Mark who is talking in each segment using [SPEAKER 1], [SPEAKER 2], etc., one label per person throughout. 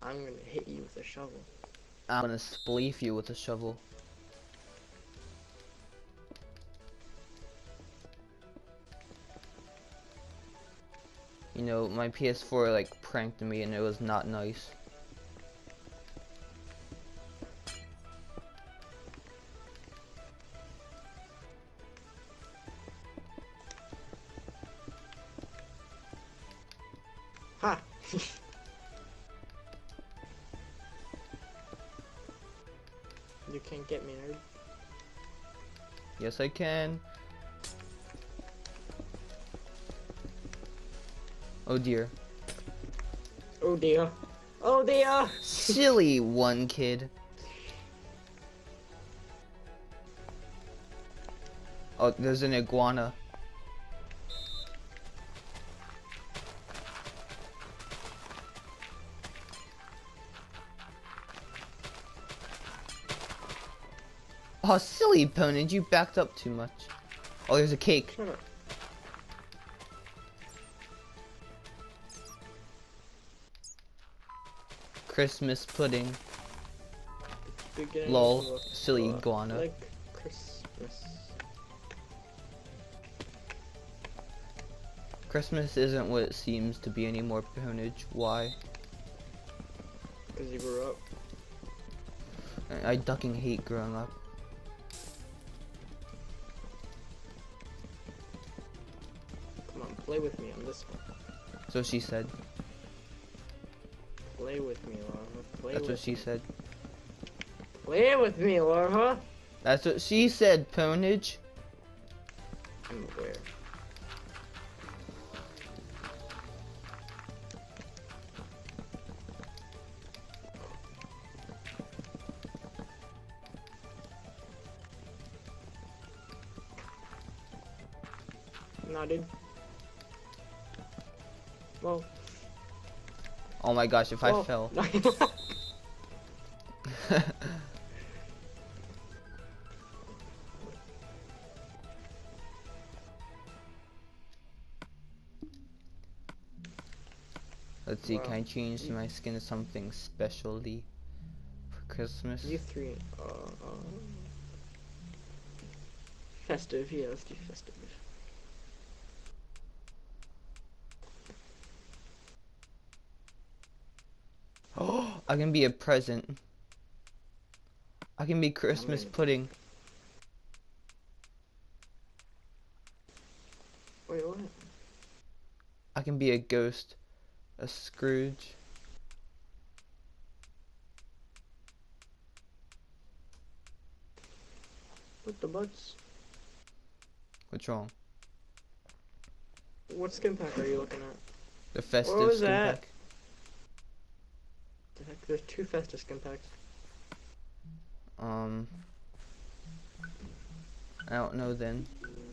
[SPEAKER 1] I'm gonna hit you with a shovel.
[SPEAKER 2] I'm gonna spleef you with a shovel. You know, my PS4 like pranked me and it was not nice.
[SPEAKER 1] Ha! You can't get me, nerd.
[SPEAKER 2] Yes, I can. Oh dear.
[SPEAKER 1] Oh dear. Oh dear!
[SPEAKER 2] Silly one kid. Oh, there's an iguana. Oh, silly opponent, you backed up too much. Oh, there's a cake.
[SPEAKER 1] Shut up.
[SPEAKER 2] Christmas pudding.
[SPEAKER 1] Beginning
[SPEAKER 2] Lol,
[SPEAKER 1] to look
[SPEAKER 2] silly
[SPEAKER 1] a lot
[SPEAKER 2] iguana.
[SPEAKER 1] like Christmas.
[SPEAKER 2] Christmas isn't what it seems to be anymore, Ponage. Why?
[SPEAKER 1] Because you grew up.
[SPEAKER 2] I ducking hate growing up.
[SPEAKER 1] Come on, play with me on this one.
[SPEAKER 2] So she said.
[SPEAKER 1] Play with me, Larva. Play
[SPEAKER 2] That's
[SPEAKER 1] with
[SPEAKER 2] what she said.
[SPEAKER 1] Play with me, Larva!
[SPEAKER 2] That's what she said, Ponage.
[SPEAKER 1] I'm aware. Nah, dude. Whoa.
[SPEAKER 2] Oh my gosh, if I
[SPEAKER 1] Whoa.
[SPEAKER 2] fell. Let's see,
[SPEAKER 1] Wow.
[SPEAKER 2] can I change my skin to something specially for Christmas?
[SPEAKER 1] You three, festive, yeah, let's do festive.
[SPEAKER 2] Oh, I can be a present. I can be Christmas pudding.
[SPEAKER 1] Wait, what?
[SPEAKER 2] I can be a ghost. A Scrooge.
[SPEAKER 1] What the butts?
[SPEAKER 2] What's wrong?
[SPEAKER 1] What skin pack are you looking at?
[SPEAKER 2] The festive
[SPEAKER 1] was
[SPEAKER 2] skin
[SPEAKER 1] that?
[SPEAKER 2] pack.
[SPEAKER 1] The heck, there's two festive skin packs.
[SPEAKER 2] I don't know then.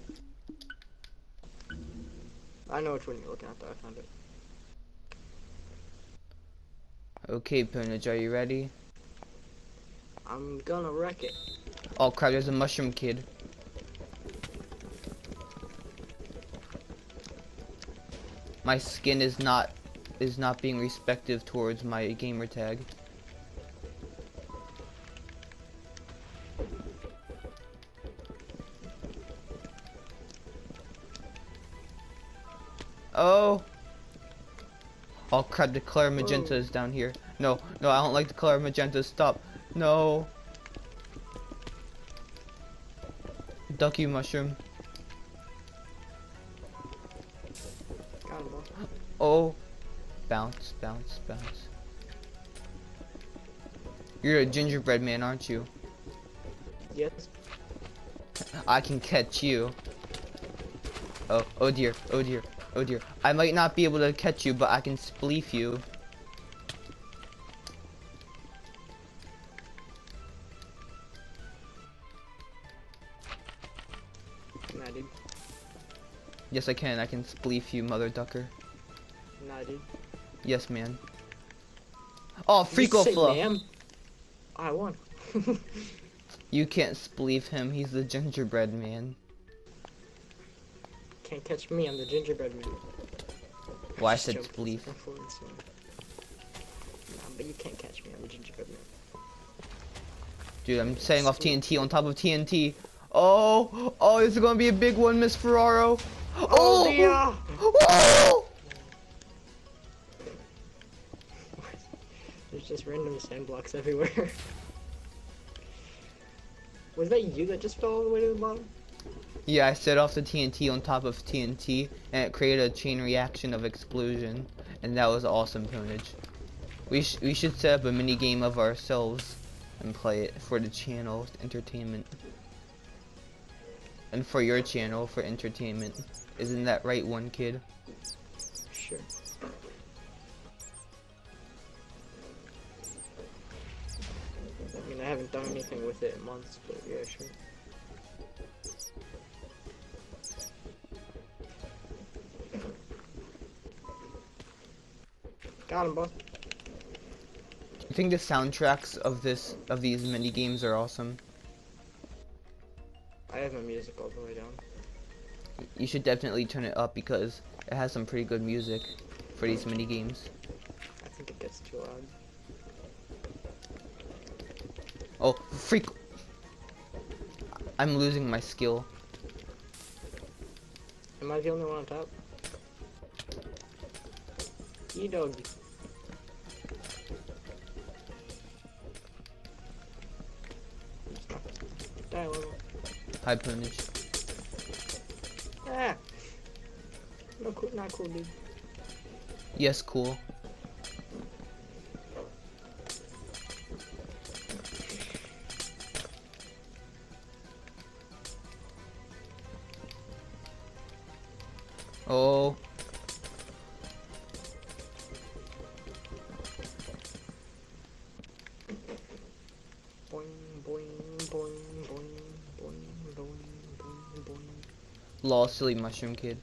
[SPEAKER 1] I know which one you're looking at though, I found it.
[SPEAKER 2] Okay, Ponage, are you ready?
[SPEAKER 1] I'm gonna wreck it.
[SPEAKER 2] Oh crap, there's a mushroom kid. My skin is not being respective towards my gamer tag. Oh! Oh crap, the color magenta is down here. No, no, I don't like the color magenta. Stop. No. Duck you, mushroom.
[SPEAKER 1] Got him, bro.
[SPEAKER 2] Oh. Bounce, bounce, bounce. You're a gingerbread man, aren't you?
[SPEAKER 1] Yes.
[SPEAKER 2] I can catch you. Oh, oh dear, oh dear, oh dear. I might not be able to catch you, but I can spleef you.
[SPEAKER 1] Nah, dude.
[SPEAKER 2] Yes, I can. I can spleef you, mother ducker.
[SPEAKER 1] Nah, dude.
[SPEAKER 2] Yes, man. Oh, Freako
[SPEAKER 1] Say,
[SPEAKER 2] Fluff.
[SPEAKER 1] ma'am. I won.
[SPEAKER 2] You can't spleef him. He's the gingerbread man.
[SPEAKER 1] Can't catch me, I'm the gingerbread man.
[SPEAKER 2] Well, I
[SPEAKER 1] Just
[SPEAKER 2] said
[SPEAKER 1] joking.
[SPEAKER 2] spleef.
[SPEAKER 1] Influence, yeah. Nah, but you can't catch me. I'm the Gingerbread Man.
[SPEAKER 2] Dude, I'm setting off TNT on top of TNT. Oh, oh, this is gonna be a big one, Miss Ferraro.
[SPEAKER 1] Oh dear!
[SPEAKER 2] Oh!
[SPEAKER 1] There's just random sand blocks everywhere. Was that you that just fell all the way to the bottom?
[SPEAKER 2] Yeah, I set off the TNT on top of TNT, and it created a chain reaction of explosion, and that was awesome, Ponage. We should set up a mini game of ourselves and play it for the channel entertainment, and for your channel for entertainment. Isn't that right, one kid?
[SPEAKER 1] Sure. I mean, I haven't done anything with it in months, but yeah, sure. Got him, boss.
[SPEAKER 2] I think the soundtracks of these mini games are awesome.
[SPEAKER 1] I have my music all the way down.
[SPEAKER 2] You should definitely turn it up because it has some pretty good music for these mini games.
[SPEAKER 1] I think it gets too loud.
[SPEAKER 2] Oh, freak! I'm losing my skill.
[SPEAKER 1] Am I the only one on top? E-dog. Die level.
[SPEAKER 2] High Ponage.
[SPEAKER 1] Ah! No cool, not cool, dude.
[SPEAKER 2] Yes, cool. Oh.
[SPEAKER 1] Boing, boing, boing, boing, boing, boing, boing, boing.
[SPEAKER 2] Lol, silly mushroom kid.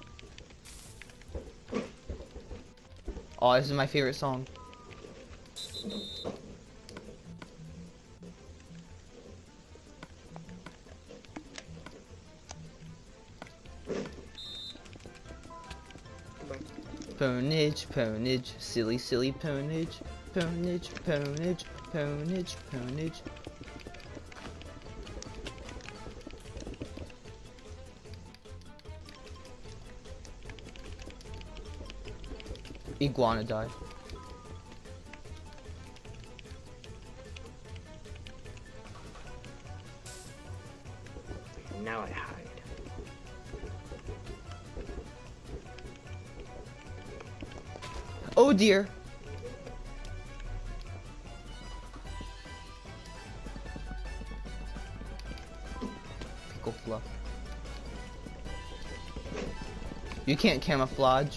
[SPEAKER 2] Oh, this is my favorite song.
[SPEAKER 1] Goodbye.
[SPEAKER 2] Ponage, Ponage, silly, silly Ponage. Ponage, Ponage, Ponage, Ponage. Iguana die.
[SPEAKER 1] Now I hide.
[SPEAKER 2] Oh dear. Pickle fluff. You can't camouflage.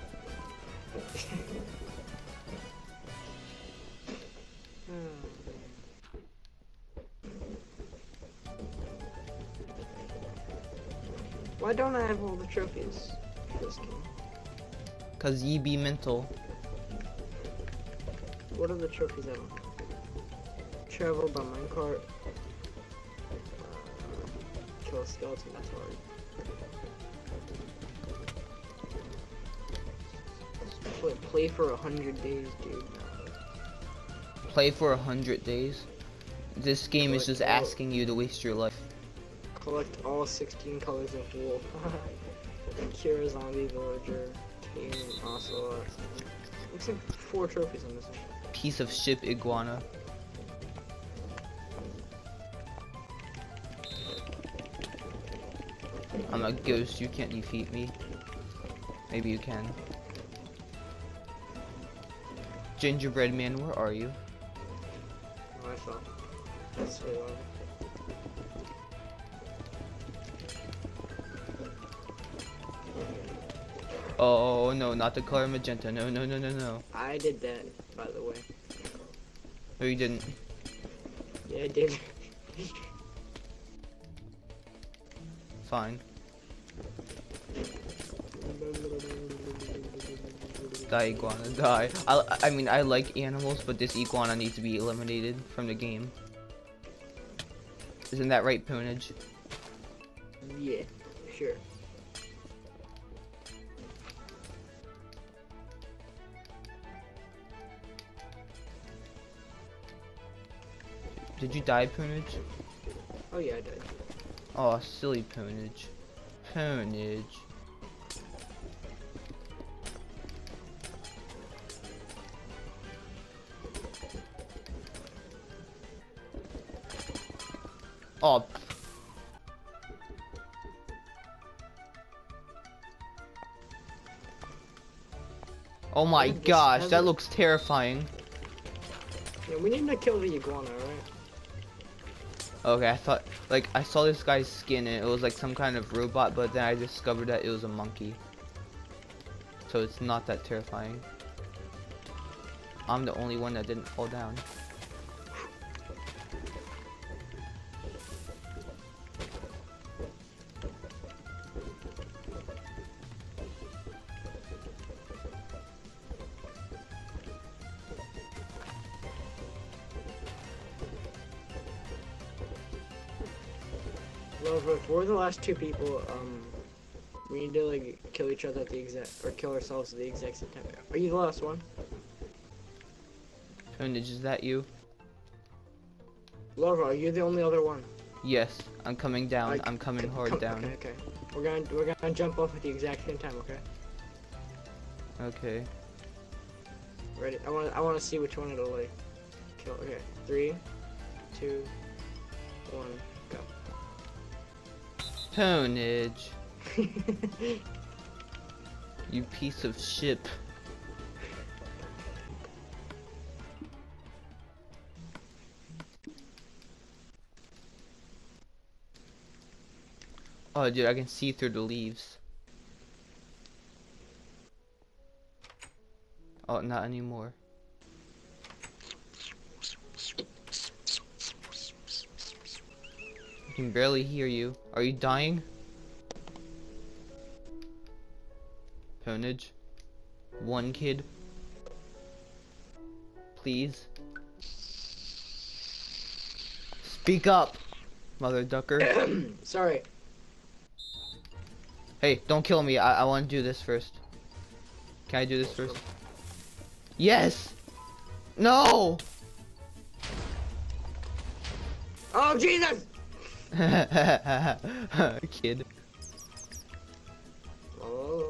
[SPEAKER 1] Why don't I have all the trophies for this game?
[SPEAKER 2] Cause ye be mental.
[SPEAKER 1] What are the trophies I don't have? Travel by minecart. Kill a skeleton, that's hard. Play for 100 days, dude.
[SPEAKER 2] Play for 100 days. This game is just asking you to waste your life.
[SPEAKER 1] Collect all 16 colors of wool. Cure a zombie villager. Tame ocelot. Looks like 4 trophies on this one.
[SPEAKER 2] Piece of shit iguana. I'm a ghost, you can't defeat me. Maybe you can. Gingerbread Man, where are you?
[SPEAKER 1] Oh, I fell. That's way low.
[SPEAKER 2] Oh no, not the color magenta. No, no, no, no, no.
[SPEAKER 1] I did that, by the way.
[SPEAKER 2] No, you didn't.
[SPEAKER 1] Yeah, I did.
[SPEAKER 2] Fine. Die, iguana, die. I mean, I like animals, but this iguana needs to be eliminated from the game. Isn't that right, Ponage?
[SPEAKER 1] Yeah, sure.
[SPEAKER 2] Did you die, Poonage?
[SPEAKER 1] Oh yeah, I did.
[SPEAKER 2] Oh, silly Poonage. Poonage. Oh. Oh my gosh, that looks terrifying.
[SPEAKER 1] Yeah, we need to kill the iguana, right?
[SPEAKER 2] Okay, I thought, like, I saw this guy's skin and it was like some kind of robot, but then I discovered that it was a monkey. So it's not that terrifying. I'm the only one that didn't fall down.
[SPEAKER 1] Well, if we're the last two people, we need to like kill each other at the exact, or kill ourselves at the exact same time. Are you the last one?
[SPEAKER 2] Poonage, is that you?
[SPEAKER 1] Laura, are you the only other one?
[SPEAKER 2] Yes, I'm coming down. I'm coming hard down.
[SPEAKER 1] Okay, okay. We're gonna jump off at the exact same time, okay?
[SPEAKER 2] Okay.
[SPEAKER 1] Ready? I wanna see which one it'll like kill. Okay, 3, 2, 1, go.
[SPEAKER 2] Poonage. You piece of shit. Oh, dude, I can see through the leaves. Oh, not anymore. I can barely hear you. Are you dying? Poonage? One kid? Please? Speak up, mother ducker.
[SPEAKER 1] Sorry.
[SPEAKER 2] Hey, don't kill me. I want to do this first. Can I do this first? Yes! No!
[SPEAKER 1] Oh, Jesus!
[SPEAKER 2] Kid.
[SPEAKER 1] Oh.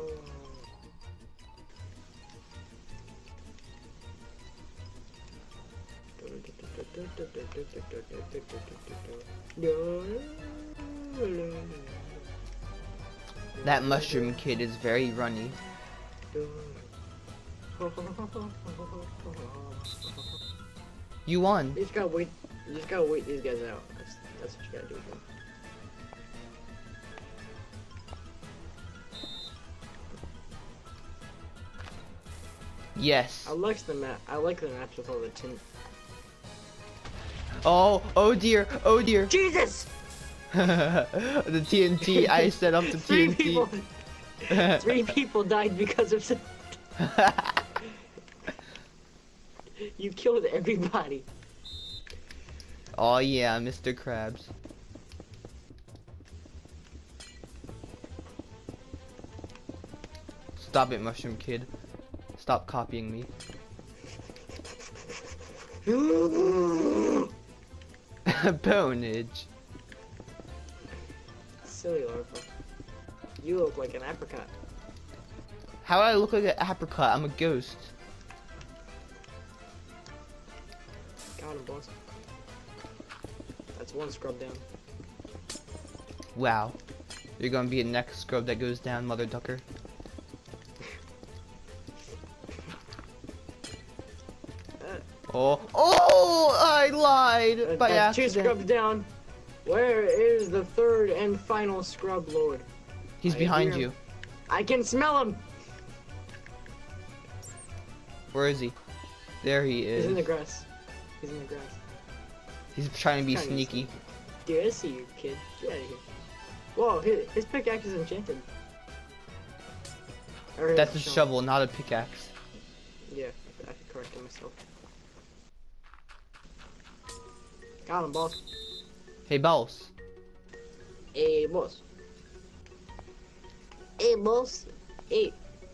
[SPEAKER 2] That mushroom kid is very runny. You won.
[SPEAKER 1] You just gotta wait. You just gotta wait these guys out. That's what you gotta do.
[SPEAKER 2] Yes.
[SPEAKER 1] I like the map. I like the maps with all the tin.
[SPEAKER 2] Oh dear, oh dear.
[SPEAKER 1] Jesus!
[SPEAKER 2] The TNT, I set up the TNT.
[SPEAKER 1] Three people died because of You killed everybody.
[SPEAKER 2] Oh yeah, Mr. Krabs. Stop it, Mushroom Kid. Stop copying me. Poonage.
[SPEAKER 1] Silly larva. You look like an apricot.
[SPEAKER 2] How do I look like an apricot? I'm a ghost.
[SPEAKER 1] Got him, boss. That's one scrub down.
[SPEAKER 2] Wow. You're gonna be a next scrub that goes down, mother ducker. Oh, I lied by
[SPEAKER 1] that's
[SPEAKER 2] accident.
[SPEAKER 1] 2 scrubs down. Where is the third and final scrub lord?
[SPEAKER 2] He's behind you.
[SPEAKER 1] I can smell him.
[SPEAKER 2] Where is he? There he is.
[SPEAKER 1] He's in the grass. He's in the grass.
[SPEAKER 2] He's trying to be sneaky.
[SPEAKER 1] Dude, I see you, kid. Get out of here. Whoa, his pickaxe is enchanted.
[SPEAKER 2] That's a shovel, not a pickaxe.
[SPEAKER 1] Yeah, I corrected myself. Got him, boss.
[SPEAKER 2] Hey, boss.
[SPEAKER 1] Hey, boss. Hey, boss. Hey.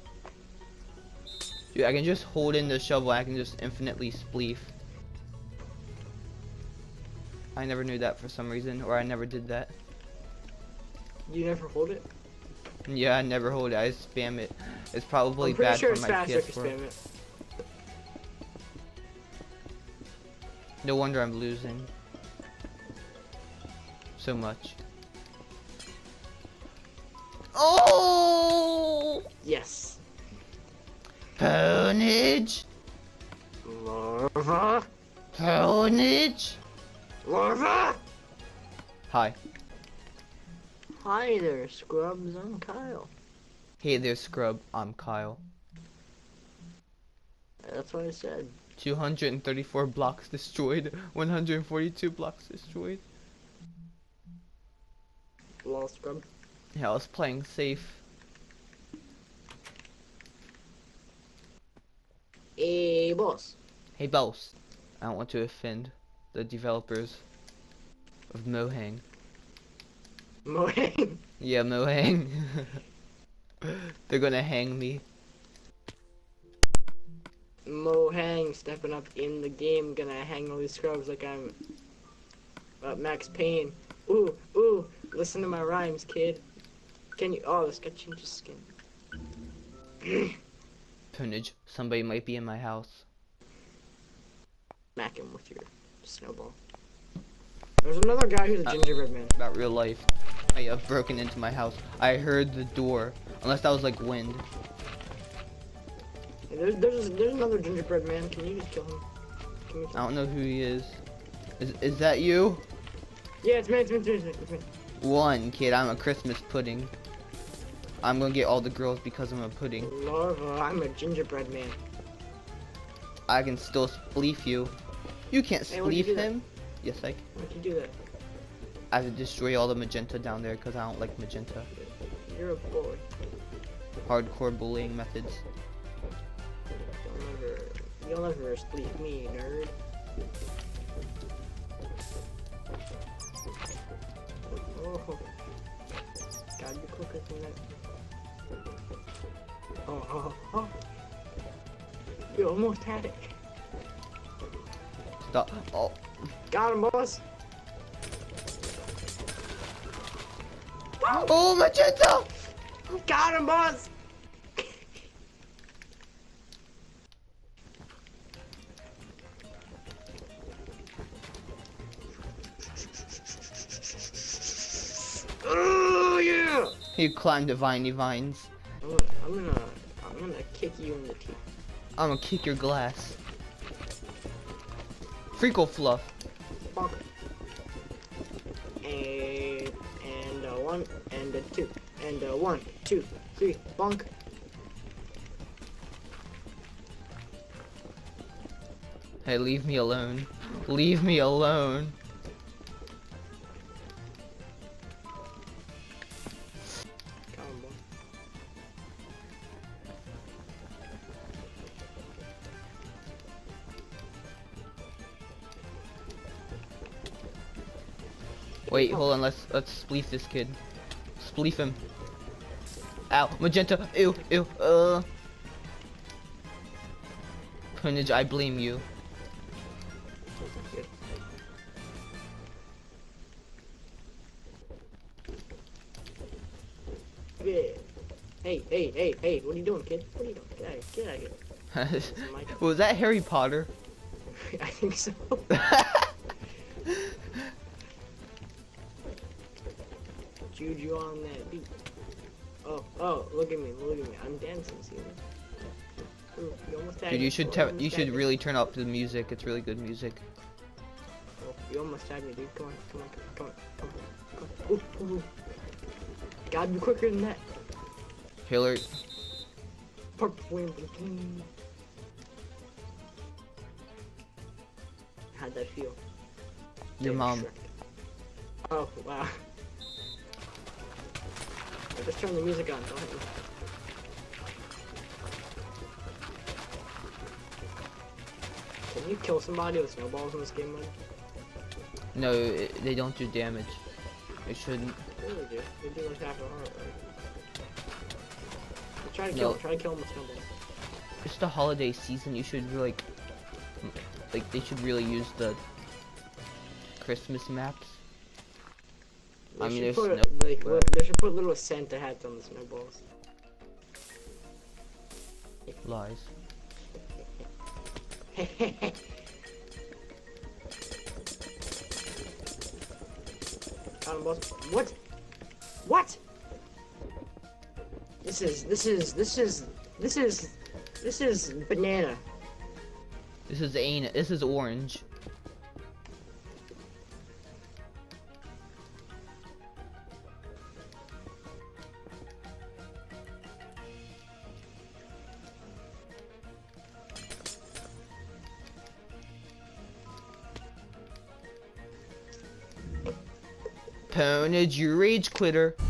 [SPEAKER 2] Dude, I can just hold in the shovel. I can just infinitely spleef. I never knew that for some reason, or I never did that.
[SPEAKER 1] You never hold it?
[SPEAKER 2] Yeah, I never hold it. I spam it. It's probably
[SPEAKER 1] I'm pretty
[SPEAKER 2] bad
[SPEAKER 1] sure
[SPEAKER 2] for
[SPEAKER 1] it's
[SPEAKER 2] my
[SPEAKER 1] faster if you
[SPEAKER 2] PS4.
[SPEAKER 1] spam it.
[SPEAKER 2] No wonder I'm losing so much. Oh!
[SPEAKER 1] Yes.
[SPEAKER 2] Pwnage!
[SPEAKER 1] Larva.
[SPEAKER 2] Pwnage!
[SPEAKER 1] Larva.
[SPEAKER 2] Hi.
[SPEAKER 1] Hi there, scrubs. I'm Kyle.
[SPEAKER 2] Hey there, scrub. I'm Kyle.
[SPEAKER 1] That's what I said.
[SPEAKER 2] 234 blocks destroyed. 142 blocks destroyed.
[SPEAKER 1] Lol, scrub.
[SPEAKER 2] Yeah, I was playing safe.
[SPEAKER 1] Hey, boss.
[SPEAKER 2] Hey, boss. I don't want to offend the developers of Mojang.
[SPEAKER 1] Mojang.
[SPEAKER 2] Yeah, Mojang. They're gonna hang me.
[SPEAKER 1] Mojang stepping up in the game, gonna hang all these scrubs like I'm Max Payne. Ooh, ooh, listen to my rhymes, kid. Can you? Oh, this guy changed his skin.
[SPEAKER 2] Pwnage, somebody might be in my house.
[SPEAKER 1] Smack him with your snowball. There's another guy who's a gingerbread man.
[SPEAKER 2] About real life. I have broken into my house. I heard the door. Unless that was like wind.
[SPEAKER 1] There's another gingerbread man. Can you just kill him? Can you kill him?
[SPEAKER 2] I don't know who he is. Is that you?
[SPEAKER 1] Yeah, it's me. It's me.
[SPEAKER 2] One, kid, I'm a Christmas pudding. I'm gonna get all the girls because I'm a pudding.
[SPEAKER 1] Larva, I'm a gingerbread man.
[SPEAKER 2] I can still spleef you. You can't
[SPEAKER 1] Hey, why'd you
[SPEAKER 2] spleef
[SPEAKER 1] do that?
[SPEAKER 2] him. Yes, I can.
[SPEAKER 1] Why'd you do that?
[SPEAKER 2] I have to destroy all the magenta down there because I don't like magenta.
[SPEAKER 1] You're a boy.
[SPEAKER 2] Hardcore bullying methods.
[SPEAKER 1] You'll never spleef me, nerd. Oh, gotta be quicker than that. Oh. You almost had it.
[SPEAKER 2] Stop. Oh.
[SPEAKER 1] Got him, boss.
[SPEAKER 2] Oh, magenta!
[SPEAKER 1] Got him, boss. Oh yeah!
[SPEAKER 2] You climbed the viney vines.
[SPEAKER 1] I'm gonna kick you in the teeth.
[SPEAKER 2] I'm gonna kick your glass. Freakle fluff.
[SPEAKER 1] Bonk. And a 1 and a 2 and a 1, 2, 3. Bonk.
[SPEAKER 2] Hey, leave me alone. Leave me alone.
[SPEAKER 1] Got him, boy.
[SPEAKER 2] Wait, hold on. Let's spleef this kid. Spleef him. Ow, magenta. Ew. Pwnage, I blame you.
[SPEAKER 1] Yeah. Hey, what are you doing, kid? What are you doing? Get out of here.
[SPEAKER 2] Was that Harry Potter?
[SPEAKER 1] I think so. Juju on that beat. Oh, look at me. I'm dancing, see me? Ooh, you almost tagged
[SPEAKER 2] Dude,
[SPEAKER 1] me.
[SPEAKER 2] you should really turn up the music. It's really good music.
[SPEAKER 1] Oh, you almost tagged me, dude. Come on. Ooh. Gotta be quicker than that.
[SPEAKER 2] Hillary.
[SPEAKER 1] How'd that feel?
[SPEAKER 2] Your
[SPEAKER 1] Damn,
[SPEAKER 2] mom.
[SPEAKER 1] Shrek. Oh, wow. I just turned the music on, don't hit me. Can you kill somebody with snowballs in this game mode?
[SPEAKER 2] No, they don't do damage. They shouldn't.
[SPEAKER 1] They really do. They do like half a heart, right? Try to kill him with snowballs.
[SPEAKER 2] It's the holiday season. You should like they should really use the Christmas maps.
[SPEAKER 1] They
[SPEAKER 2] I mean,
[SPEAKER 1] should
[SPEAKER 2] there's
[SPEAKER 1] put,
[SPEAKER 2] snow.
[SPEAKER 1] like, they should put little Santa hats on the snowballs.
[SPEAKER 2] Lies.
[SPEAKER 1] What? What? This is banana.
[SPEAKER 2] This is orange. Pwnage, you rage quitter.